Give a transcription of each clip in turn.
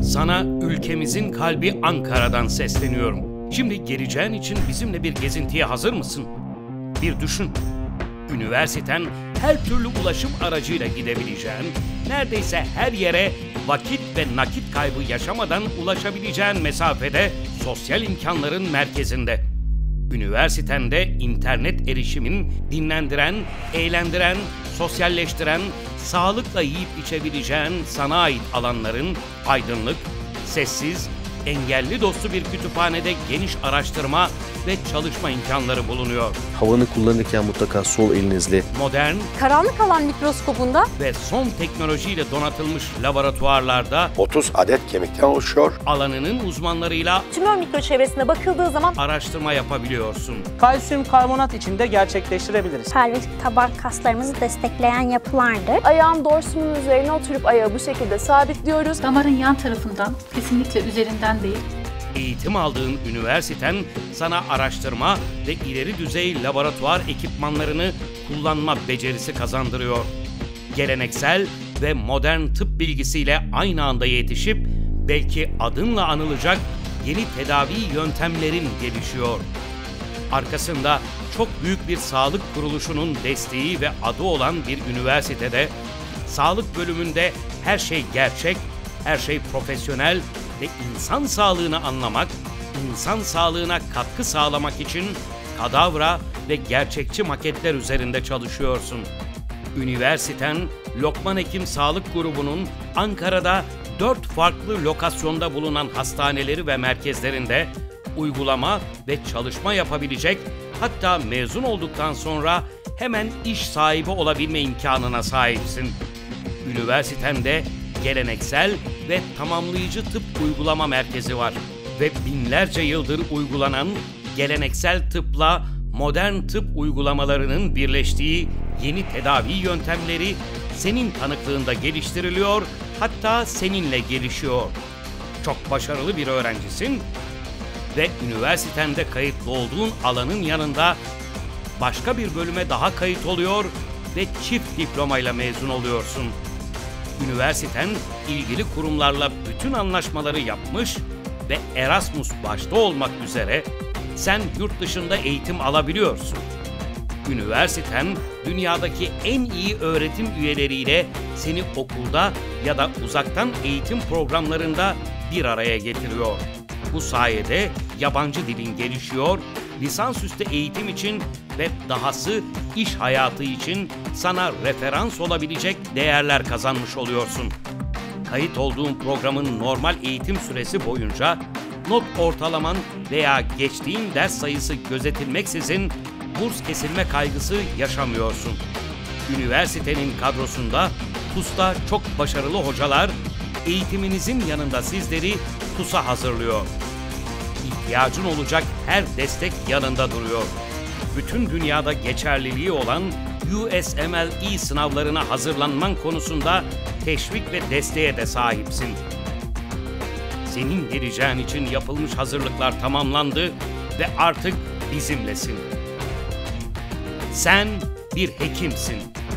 Sana ülkemizin kalbi Ankara'dan sesleniyorum. Şimdi geleceğin için bizimle bir gezintiye hazır mısın? Bir düşün. Üniversiten her türlü ulaşım aracıyla gidebileceğin, neredeyse her yere vakit ve nakit kaybı yaşamadan ulaşabileceğin mesafede, sosyal imkanların merkezinde. Üniversitende internet erişimin dinlendiren, eğlendiren, sosyalleştiren, sağlıkla yiyip içebileceğin sana ait alanların aydınlık, sessiz, engelli dostu bir kütüphanede geniş araştırma ve çalışma imkanları bulunuyor. Havanı kullanırken mutlaka sol elinizle Modern, karanlık alan mikroskobunda ve son teknolojiyle donatılmış laboratuvarlarda 30 adet kemikten oluşuyor. alanının uzmanlarıyla tümör mikroçevresine bakıldığı zaman araştırma yapabiliyorsun. Kalsiyum karbonat içinde gerçekleştirebiliriz. Pelvik taban kaslarımızı destekleyen yapılardır. Ayağın dorsumunun üzerine oturup ayağı bu şekilde sabitliyoruz. Damarın yan tarafından, kesinlikle üzerinden değil. Eğitim aldığın üniversiten sana araştırma ve ileri düzey laboratuvar ekipmanlarını kullanma becerisi kazandırıyor. Geleneksel ve modern tıp bilgisiyle aynı anda yetişip belki adınla anılacak yeni tedavi yöntemlerin gelişiyor. Arkasında çok büyük bir sağlık kuruluşunun desteği ve adı olan bir üniversitede, sağlık bölümünde her şey gerçek, her şey profesyonel ve insan sağlığını anlamak, insan sağlığına katkı sağlamak için kadavra ve gerçekçi maketler üzerinde çalışıyorsun. Üniversiten, Lokman Hekim Sağlık Grubu'nun Ankara'da 4 farklı lokasyonda bulunan hastaneleri ve merkezlerinde uygulama ve çalışma yapabilecek, hatta mezun olduktan sonra hemen iş sahibi olabilme imkanına sahipsin. Üniversitende geleneksel ve tamamlayıcı tıp uygulama merkezi var ve binlerce yıldır uygulanan geleneksel tıpla modern tıp uygulamalarının birleştiği yeni tedavi yöntemleri senin tanıklığında geliştiriliyor, hatta seninle gelişiyor. Çok başarılı bir öğrencisin ve üniversitende kayıtlı olduğun alanın yanında başka bir bölüme daha kayıt oluyor ve çift diplomayla mezun oluyorsun. Üniversiten ilgili kurumlarla bütün anlaşmaları yapmış ve Erasmus başta olmak üzere sen yurt dışında eğitim alabiliyorsun. Üniversiten dünyadaki en iyi öğretim üyeleriyle seni okulda ya da uzaktan eğitim programlarında bir araya getiriyor. Bu sayede yabancı dilin gelişiyor, lisansüstü eğitim için ve dahası iş hayatı için sana referans olabilecek değerler kazanmış oluyorsun. Kayıt olduğun programın normal eğitim süresi boyunca not ortalaman veya geçtiğin ders sayısı gözetilmeksizin burs kesilme kaygısı yaşamıyorsun. Üniversitenin kadrosunda TUS'ta çok başarılı hocalar eğitiminizin yanında sizleri TUS'a hazırlıyor. İhtiyacın olacak her destek yanında duruyor. Bütün dünyada geçerliliği olan USMLE sınavlarına hazırlanman konusunda teşvik ve desteğe de sahipsin. Senin geleceğin için yapılmış hazırlıklar tamamlandı ve artık bizimlesin. Sen bir hekimsin.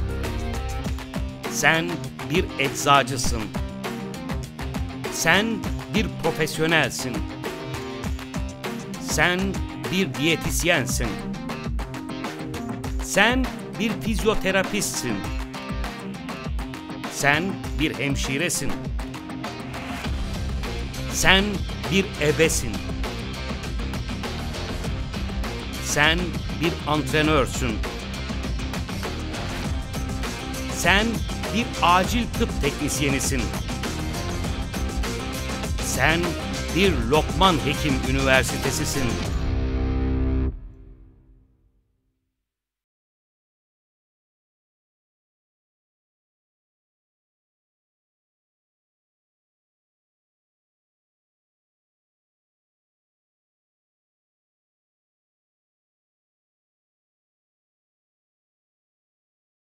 Sen bir eczacısın. Sen bir profesyonelsin. Sen bir diyetisyensin. Sen bir fizyoterapistsin. Sen bir hemşiresin. Sen bir ebesin. Sen bir antrenörsün. Sen bir acil tıp teknisyenisin. Sen bir Lokman Hekim Üniversitesisin.